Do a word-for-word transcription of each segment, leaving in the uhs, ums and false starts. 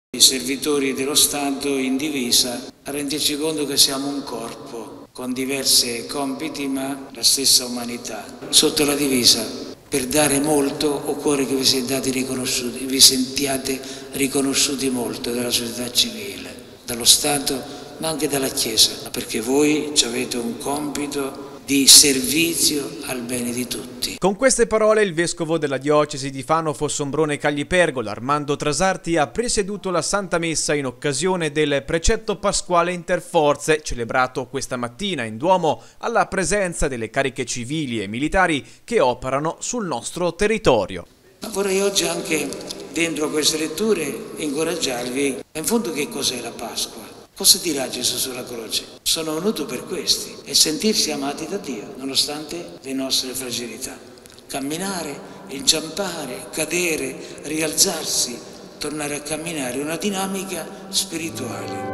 I servitori dello Stato in divisa, a renderci conto che siamo un corpo con diversi compiti ma la stessa umanità. Sotto la divisa, per dare molto occorre che vi sentiate riconosciuti, vi sentiate riconosciuti molto dalla società civile, dallo Stato ma anche dalla Chiesa, perché voi avete un compito di servizio al bene di tutti. Con queste parole il vescovo della diocesi di Fano, Fossombrone e Caglipergola, Armando Trasarti, ha presieduto la Santa Messa in occasione del precetto pasquale interforze, celebrato questa mattina in Duomo alla presenza delle cariche civili e militari che operano sul nostro territorio. Ma vorrei oggi anche, dentro queste letture, incoraggiarvi. In fondo che cos'è la Pasqua? Cosa dirà Gesù sulla croce? Sono venuto per questi e sentirsi amati da Dio, nonostante le nostre fragilità. Camminare, inciampare, cadere, rialzarsi, tornare a camminare, una dinamica spirituale.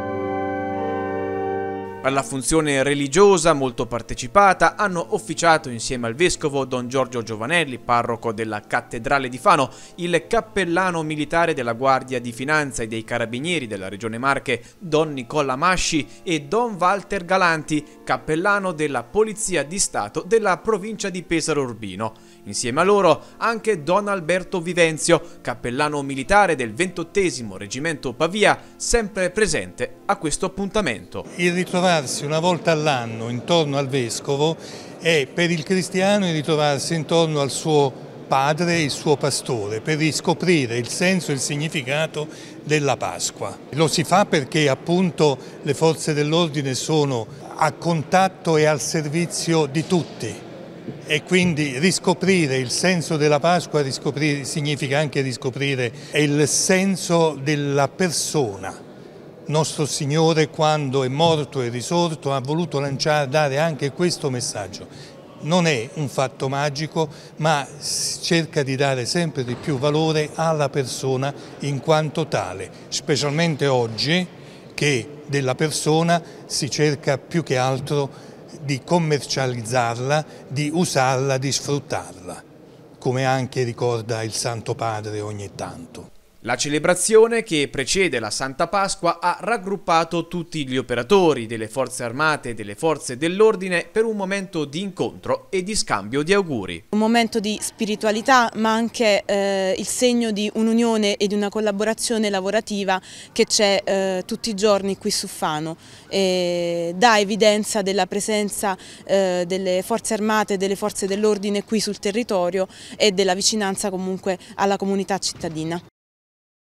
Alla funzione religiosa molto partecipata hanno officiato insieme al vescovo Don Giorgio Giovanelli, parroco della cattedrale di Fano, il cappellano militare della Guardia di Finanza e dei Carabinieri della Regione Marche Don Nicola Masci e Don Walter Galanti, cappellano della Polizia di Stato della provincia di Pesaro Urbino. Insieme a loro anche Don Alberto Vivenzio, cappellano militare del ventottesimo Reggimento Pavia, sempre presente a questo appuntamento. Il ritrovarsi una volta all'anno intorno al vescovo è per il cristiano il ritrovarsi intorno al suo padre, il suo pastore, per riscoprire il senso e il significato della Pasqua. Lo si fa perché appunto le forze dell'ordine sono a contatto e al servizio di tutti. E quindi riscoprire il senso della Pasqua riscoprire, significa anche riscoprire il senso della persona. Nostro Signore, quando è morto e risorto, ha voluto lanciare, dare anche questo messaggio. Non è un fatto magico, ma cerca di dare sempre di più valore alla persona in quanto tale, specialmente oggi che della persona si cerca più che altro di commercializzarla, di usarla, di sfruttarla, come anche ricorda il Santo Padre ogni tanto. La celebrazione che precede la Santa Pasqua ha raggruppato tutti gli operatori delle forze armate e delle forze dell'ordine per un momento di incontro e di scambio di auguri. Un momento di spiritualità ma anche eh, il segno di un'unione e di una collaborazione lavorativa che c'è eh, tutti i giorni qui su Fano. E dà evidenza della presenza eh, delle forze armate e delle forze dell'ordine qui sul territorio e della vicinanza comunque alla comunità cittadina.